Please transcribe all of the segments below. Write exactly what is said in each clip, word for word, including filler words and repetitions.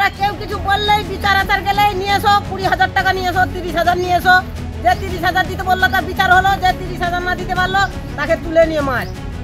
কেউ কিছু বললেই বিচার আচার গেলেই নিয়ে এসো, কুড়ি হাজার টাকা নিয়ে এসো, তিরিশ হাজার নিয়ে এসো। যে তিরিশ হাজার দিতে বললো তার বিচার হলো, যে তিরিশ হাজার না দিতে পারলো তাকে তুলে নিয়ে মার।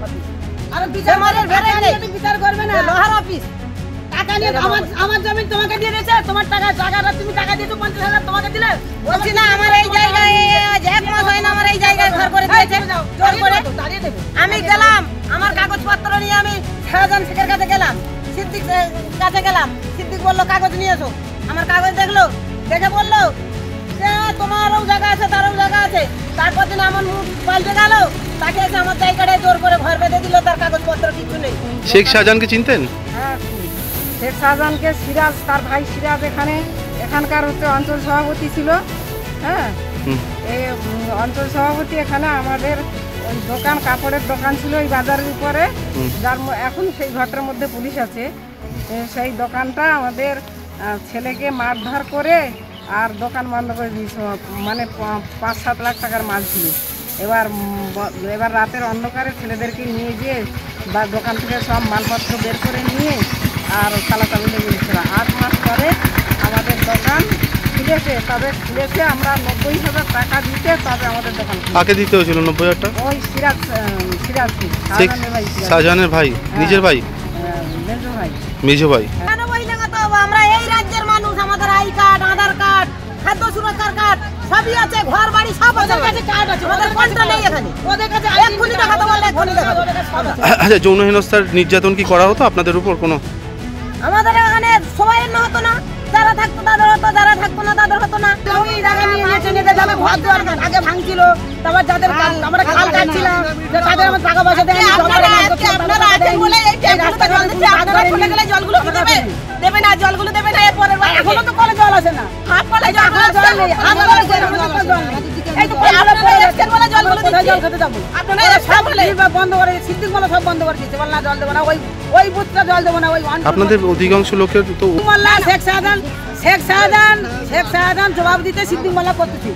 আর বিচার বিচার করবে না, লোহার অফিস। টাকা নিয়ে আমার আমার জমি তোমাকে দিয়ে দিয়েছে, তোমার টাকা জায়গাটা তুমি টাকা দিয়েছো পঞ্চাশ হাজার তোমাকে দিলে। বলছি না আমার এই জায়গায় এক মাস হয় না আমার এই জায়গায় ঘর করে দিয়েছে জোর করে। আমি গেলাম আমার কাগজপত্র নিয়ে, আমি শাহজাহান শেখের কাছে গেলাম, সিদ্দিক কাছে গেলাম, সিদ্দিক বললো কাগজ নিয়ে এসো। আমার কাগজ দেখলো, দেখে বললো যে তোমারও জায়গা আছে তারও জায়গা আছে। তারপর দিন আমার মুখ পাল্টে গেল, তাকে এসে আমার জায়গাটায় জোর করে ঘর বেঁধে দিল, তার কাগজপত্র কিছু নেই। শেখ শাহজাহানকে চিনতেন? হ্যাঁ, শেখ শাহজাহানকে সিরাজ, তার ভাই সিরাজ এখানে এখানকার হচ্ছে অঞ্চল সভাপতি ছিল। হ্যাঁ, এই অঞ্চল সভাপতি এখানে আমাদের ওই দোকান, কাপড়ের দোকান ছিল এই বাজারের উপরে, যার এখন সেই ঘরটার মধ্যে পুলিশ আছে। সেই দোকানটা আমাদের ছেলেকে মারধর করে আর দোকান বন্ধ করে দিয়েছে, মানে পাঁচ সাত লাখ টাকার মাল ছিল। এবার এবার রাতের অন্ধকারে ছেলেদেরকে নিয়ে গিয়ে বা দোকান থেকে সব মালপত্র বের করে নিয়ে আর তালাতালি লেগে গেছিল। আট মাস পরে আমাদের দোকান খুলেছে, তবে খুলেছে আমরা নব্বই হাজার টাকা দিতে, তবে আমাদের দোকান কাকে দিতে হয়েছিল নব্বই হাজার টাকা? ওই সিরাজ সিরাজ শাহজাহানের ভাই। শাহজাহানের ভাই, নিজের ভাই? মেজো ভাই। মেজো ভাই। আমরা এই রাজ্যের মানুষ, আমাদের আই কার্ড, আধার কার্ড, খাদ্য সুরক্ষার কার্ড সবই আছে, ঘর বাড়ি সব আছে, কার্ড আছে, ওদের কোনটা নেই এখানে। ওদের কাছে এক্ষুনি দেখাতে বললে এক্ষুনি দেখাতে। আচ্ছা, যৌন হেনস্থার নির্যাতন কি করা হতো আপনাদের উপর কোনো? আমাদের এখানে সবাই না হতো না, যারা থাকতো তাদের হতো, যারা থাকতো না তাদের হতো না। জমি জায়গা নিয়ে নিয়েছে, নিতে যাবে ঘর দুয়ার আগে ভাঙছিল, তারপর যাদের আমরা খাল কাটছিলাম তাদের আমার টাকা পয়সা দেয়। আপনারা আছেন বলে এই ট্যাঙ্কগুলোতে জল দিচ্ছে, আপনারা খুলে গেলে জলগুলো কি দেবে? দেবে না, জলগুলো দেবে না। এরপরের বার এখনো তো কলে জল আসে না, হাত কলে জল নেই, হাত কলে জল নেই। এই তো আমরা পড়ে যাচ্ছেন বলে জলগুলো দিচ্ছে, জল খেতে যাবো। আপনারা সব বন্ধ করে, সিদ্দিক বলে সব বন্ধ করে দিচ্ছে, বল না জল দেবো না, ওই ওই বুথটা জল দেবো না। ওই আপনাদের অধিকাংশ লোকের তো মোল্লা শেখ শাহজাহান শেখ শাহজাহান শেখ শাহজাহান জবাব দিতে সিদ্দিক মোল্লা করতেছি।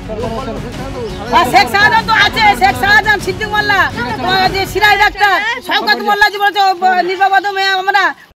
শেখ শাহজাহান তো আছে, শেখ শাহজাহান, সিদ্দিক মোল্লা, যে সিরাজ ডাক্তার, শওকত মোল্লা যে বলছে নির্বাবাদ মেয়ে আমরা